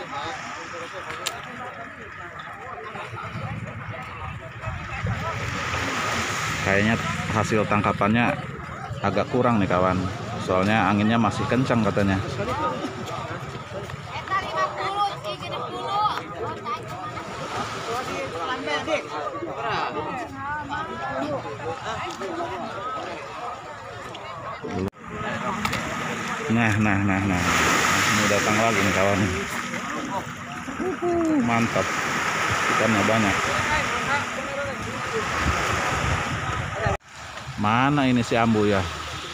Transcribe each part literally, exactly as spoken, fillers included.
Kayaknya hasil tangkapannya agak kurang nih kawan. Soalnya anginnya masih kencang katanya. Nah, nah, nah, nah. Ini datang lagi nih kawan. Mantap. Ikannya banyak. Mana ini si Ambu ya?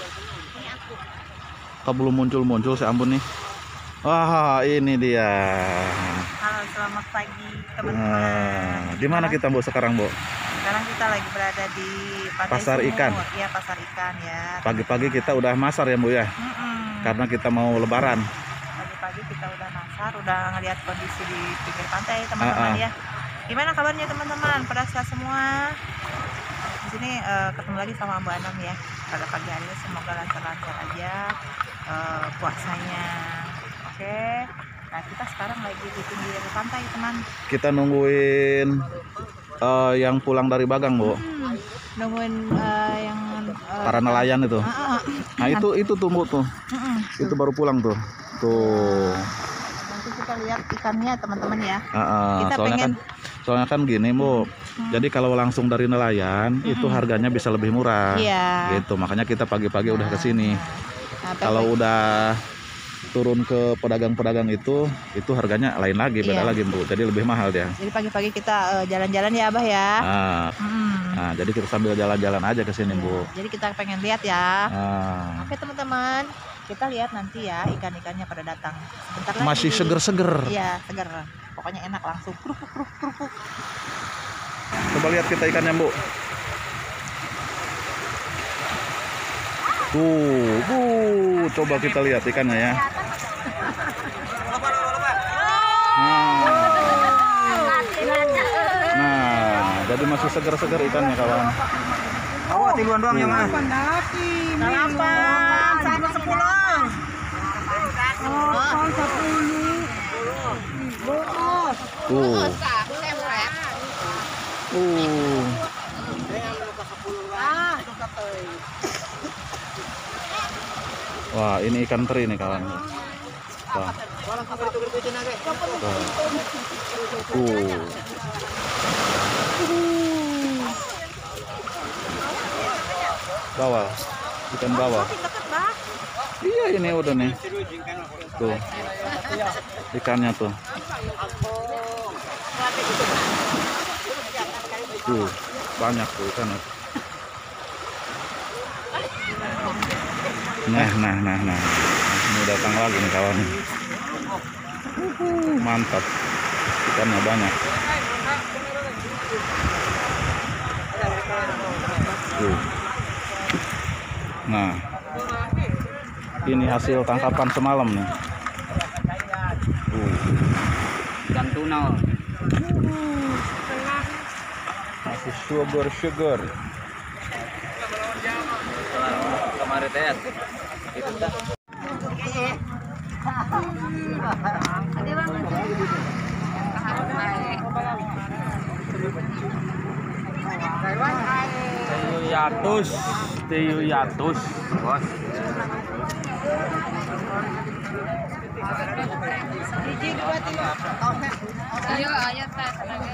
Kok belum muncul-muncul si Ambu nih? Wah, ini dia. Halo, selamat pagi teman-teman. Nah, di mana kita, Bu, sekarang, Bu? Sekarang kita lagi berada di Pantai Pasar Sumur. ikan. Iya, pasar ikan ya. Pagi-pagi kita udah masar ya, Bu ya? Mm-mm. Karena kita mau lebaran. Pagi-pagi kita udah masar, udah ngeliat kondisi di pinggir pantai teman-teman Ah, ah. ya. Gimana kabarnya teman-teman? Pada sehat semua? Di sini eh, ketemu lagi sama Mbak Anam ya. Pada pagi hari ini semoga lancar-lancar aja eh, puasanya. Oke. Nah, kita sekarang lagi di pinggir pantai, teman. Kita nungguin eh, yang pulang dari Bagang, Bu. Hmm, nungguin eh, yang eh, Para nelayan itu. Ah, ah. Nah, itu itu tuh, Bu, tuh. Mm-mm. Itu baru pulang tuh. Tuh. Nanti kita lihat ikannya teman-teman ya. Ah, ah. Kita soalnya pengen kan soalnya kan gini, Bu. Hmm. Jadi kalau langsung dari nelayan itu Mm-mm. harganya bisa lebih murah. Iya. Gitu. Makanya kita pagi-pagi udah ke sini. Nah, Kalau tapi- udah turun ke pedagang-pedagang itu, itu harganya lain lagi, beda Iya. lagi, Bu. Jadi lebih mahal dia. jadi pagi-pagi kita eh, jalan-jalan ya, Abah ya. Nah, Hmm. nah, jadi kita sambil jalan-jalan aja ke sini, Bu. Jadi kita pengen lihat ya. Nah, Oke teman-teman, kita lihat nanti ya ikan-ikannya pada datang. Sebentar lagi. masih seger-seger. Iya, seger. Pokoknya enak langsung. Krupuk, krupuk, krupuk. Coba lihat kita ikannya, Bu. Tuh, Bu, coba kita lihat ikannya ya. Nah, nah, jadi masih seger-seger ikannya, kawan. Awak tiluan doang yang mana? Delapan, satu sepuluh. Tuh. Uh. Wah, ini ikan teri nih, kawan. Wah. Wah. Uh. Bawal, ikan bawal. Deket, Bah. Iya, ini udah nih. Tuh, ikannya tuh. Tuh, banyak tuh ikannya. Nah, nah, nah, nah. Ini datang lagi nih kawan. Uhuh, mantap. Ikannya banyak. Tuh. Nah, ini hasil tangkapan semalam nih. Tuh. Ikan tuna. Masih sugar sugar. Kemarin teh. Itu dah. Yatus, Tiyu Yatus, bos. Ayo, ayo, Tat.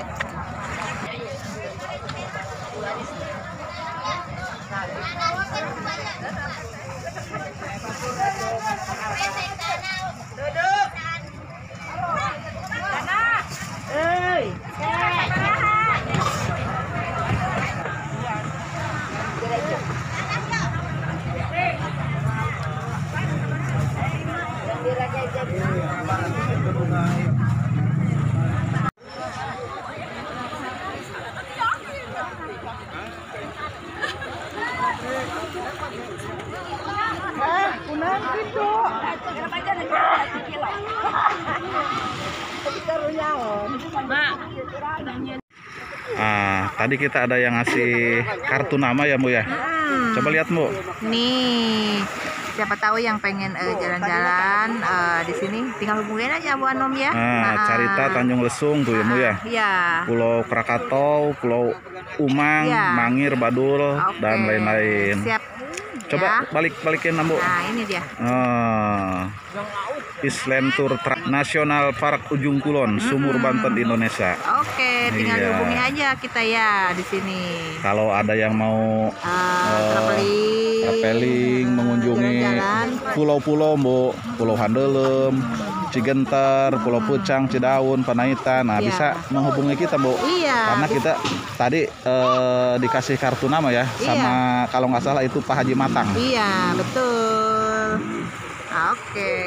Ah, tadi kita ada yang ngasih kartu nama ya, Bu ya. Hmm. Coba lihat, Bu. Nih, siapa tahu yang pengen eh, jalan-jalan eh, di sini tinggal hubungin aja Bu Anom ya. Nah, Carita Tanjung Lesung tuh ya, Bu ya. Iya. Pulau Krakatau, Pulau Umang, Iya. Mangir, Badul, Oke. dan lain-lain. Siap. Coba Ya. balik-balikin Bu. Nah, ini dia. Oh. Island Tour Tra National Park Ujung Kulon, Sumur Banten, Indonesia. Oke, tinggal Iya. hubungi aja kita ya di sini. Kalau ada yang mau Uh, traveling, traveling, mengunjungi jalan-jalan. pulau-pulau, Bu, Pulau Handelem, Cigenter, Pulau Pucang, Cidaun, Panaitan, nah Iya. bisa menghubungi kita, Bu. Iya. Karena kita tadi eh, dikasih kartu nama ya, Iya. sama kalau nggak salah itu Pak Haji Matang. Iya, betul. Oke.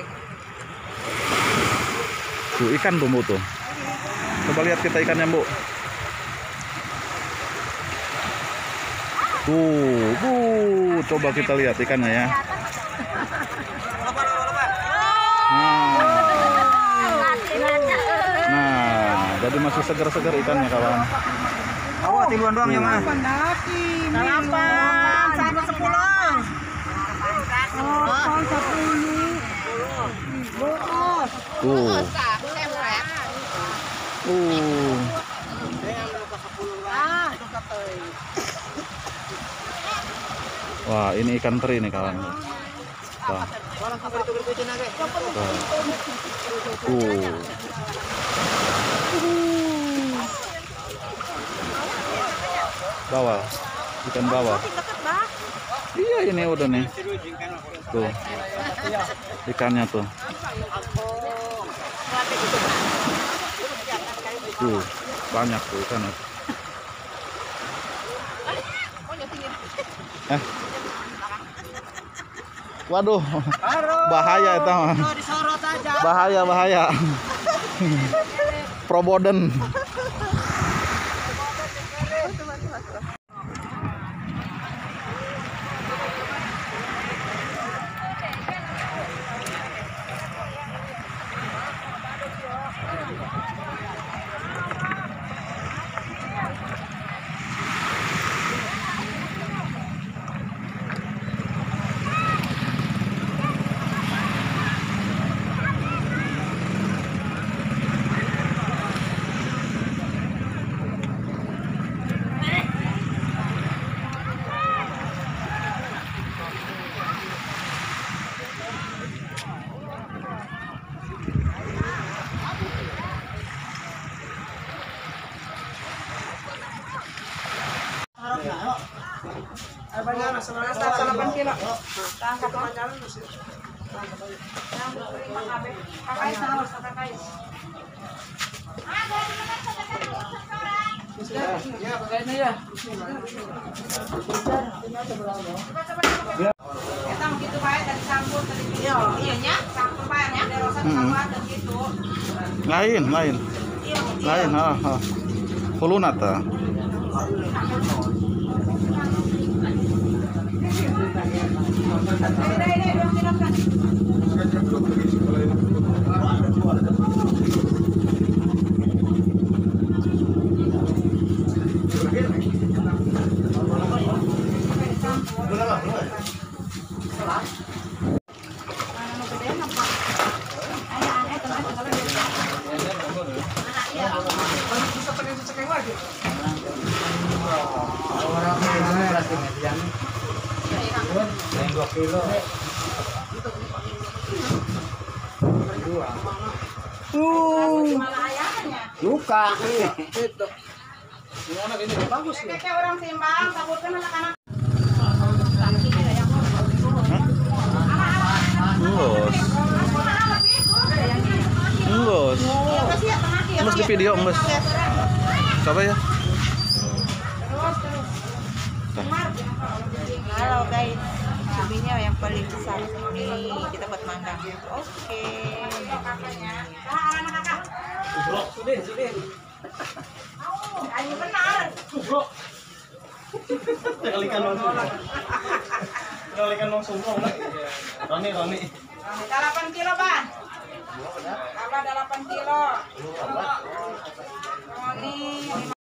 Tuh ikan tuh, Bu tuh. Coba lihat kita ikannya, Bu. Tuh, Bu, coba kita lihat ikannya ya. Nah, nah, jadi masih segar-segar ikannya, kawan. Awak tiluan doang yang mana? Delapan, satu sepuluh. Tuh. Uh. Wah, ini ikan teri nih, kawan. Wah. Uh. Bawal. Ikan bawal. Iya, ini udah nih. Tuh. Ikannya tuh. Tuh, banyak tuh ikannya. Eh. Waduh. Bahaya itu mah. Bahaya, bahaya. Proboden. Lain, lain. Lain, ha, ha. Huluna ta. Luka. Kayak orang Simbang, takutkan anak-anak. Ngos. Ngos. Ngos di video, ngos. Coba ya. Halo guys, cuminya yang paling besar nih kita buat mandang. Oke. Ayo benar. Kalikan langsung. Kalikan langsung. Roni, Roni. delapan kilo, Bang. Apa delapan kilo? Oh, ini